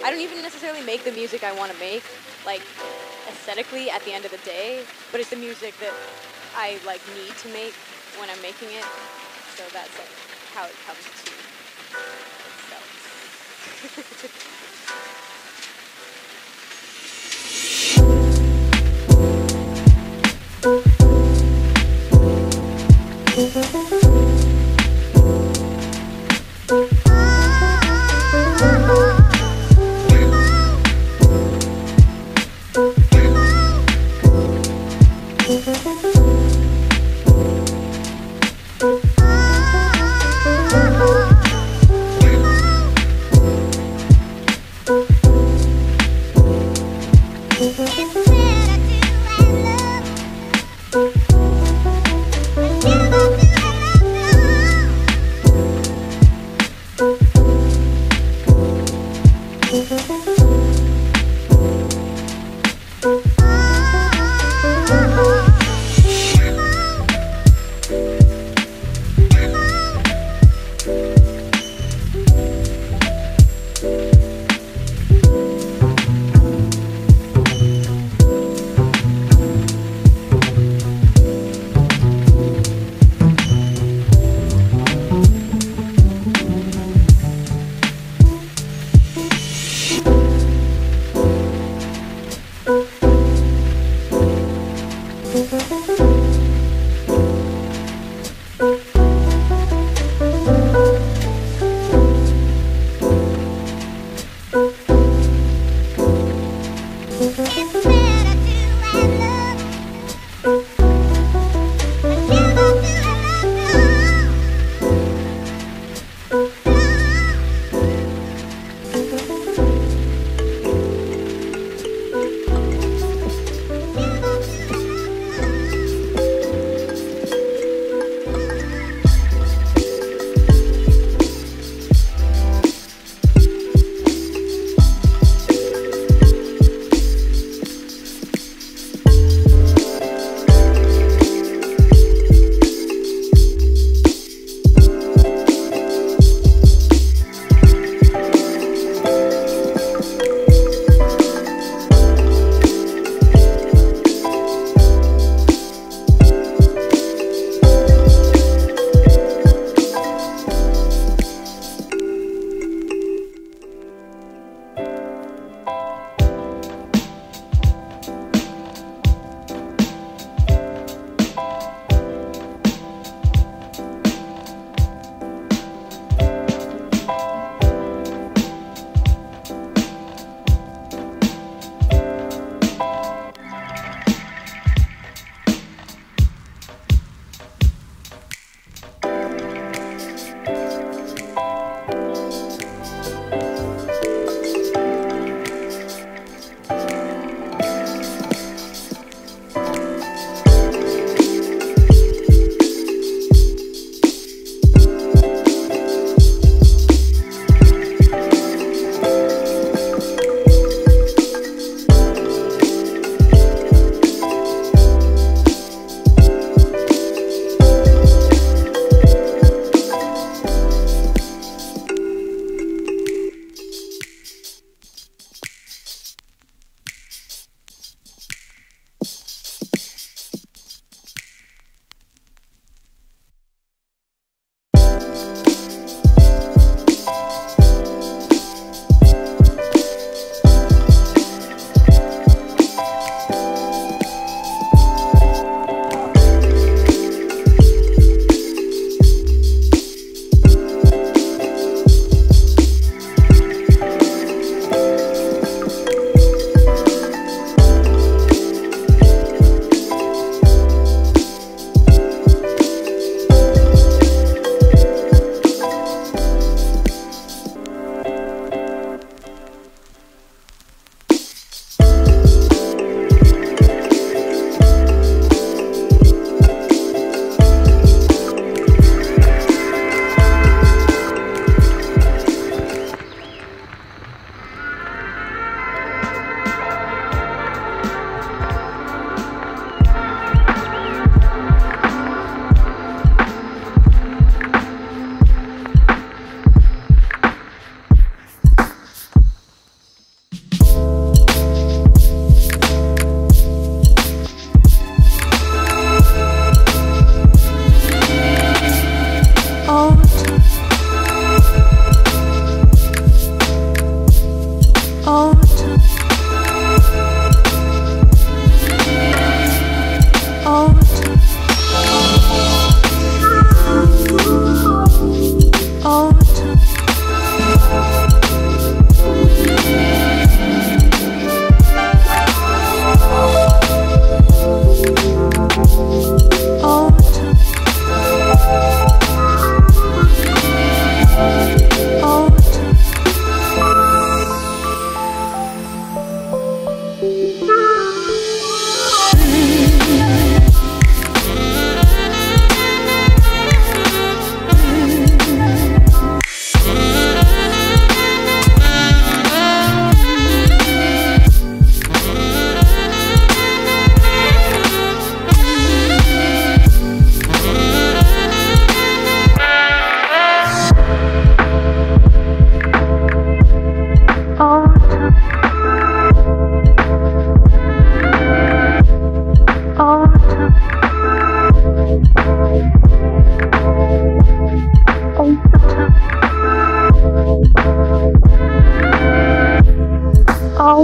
I don't even necessarily make the music I want to make, like, aesthetically at the end of the day, but it's the music that I, like, need to make when I'm making it. So that's, like, how it comes to itself.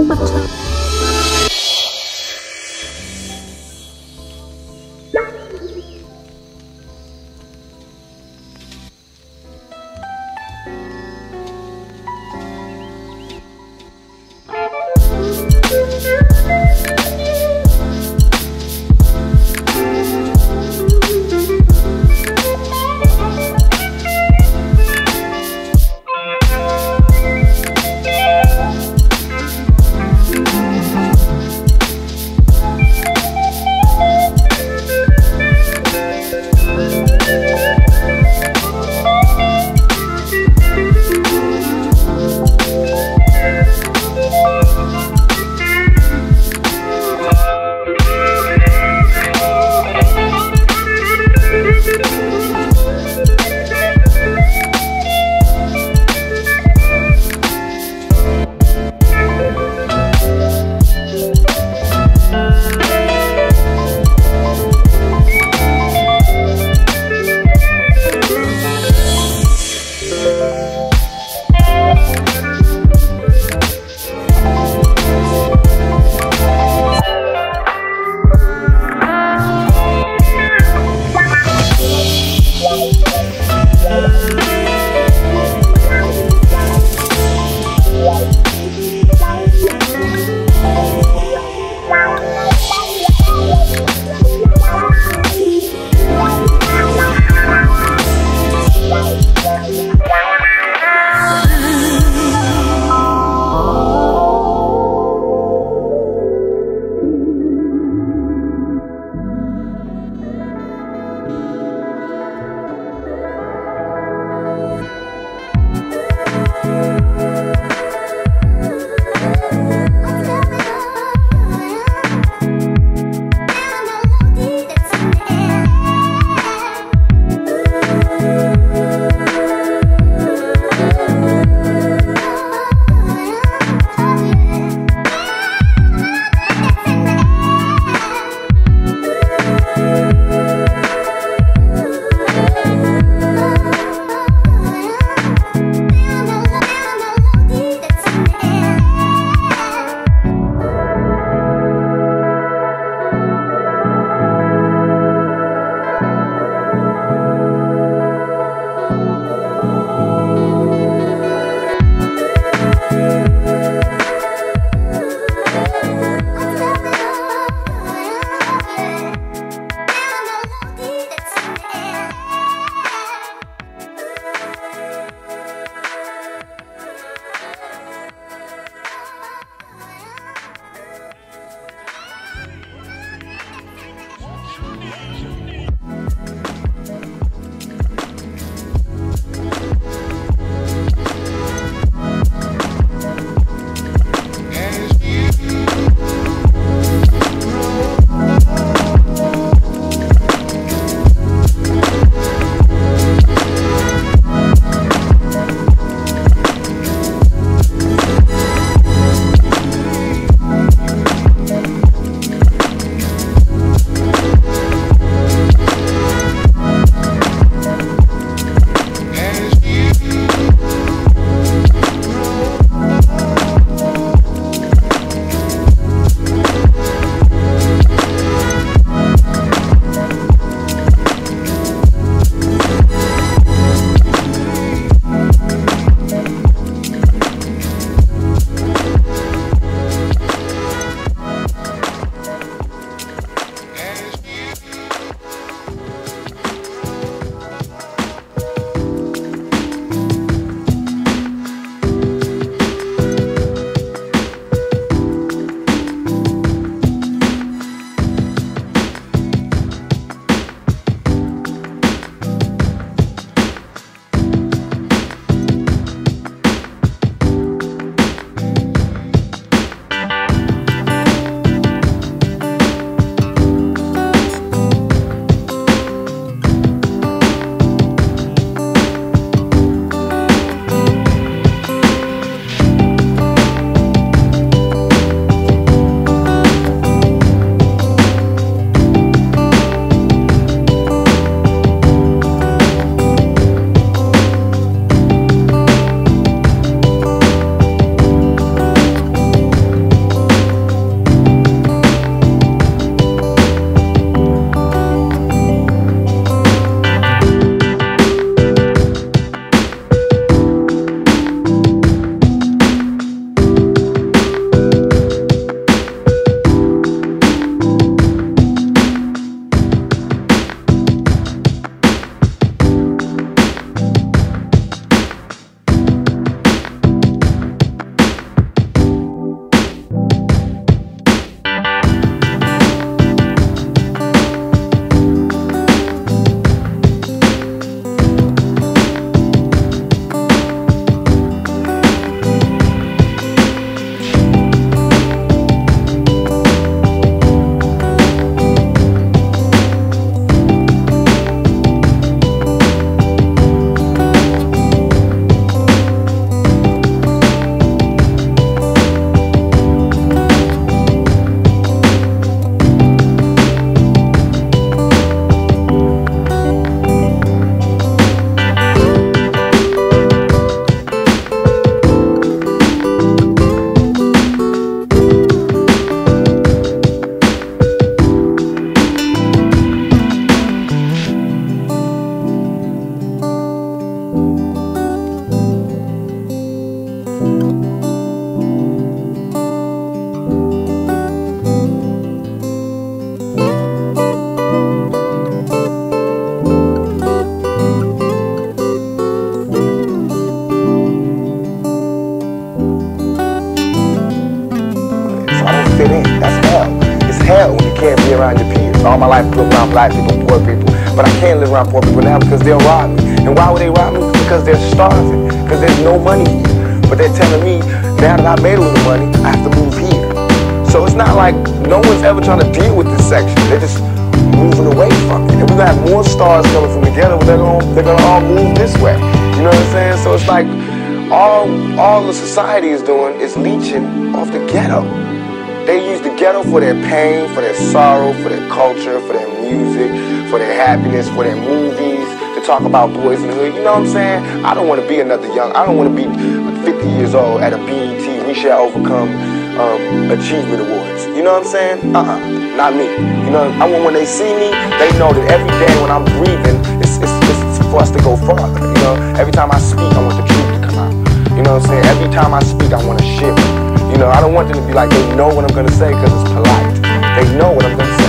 all the time. can't. That's hell. It's hell when you can't be around your peers. All my life I grew up around black people, poor people. But I can't live around poor people now because they'll rob me. And why would they rob me? Because they're starving. Because there's no money here. But they're telling me, now that I made a little money, I have to move here. So it's not like no one's ever trying to deal with this section. They're just moving away from it. And we're gonna have more stars coming from the ghetto, but they're gonna all move this way. You know what I'm saying? So it's like all the society is doing is leeching off the ghetto. They use the ghetto for their pain, for their sorrow, for their culture, for their music, for their happiness, for their movies, to talk about boys in the hood. You know what I'm saying? I don't want to be another I don't want to be 50 years old at a BET We Shall Overcome Achievement Awards. You know what I'm saying? Not me. You know, I want when they see me, they know that every day when I'm breathing, it's for us to go farther. You know, every time I speak, I want the truth to come out. You know what I'm saying? Every time I speak, I want to shiver. You know, I don't want them to be like, they know what I'm going to say because it's polite. They know what I'm going to say.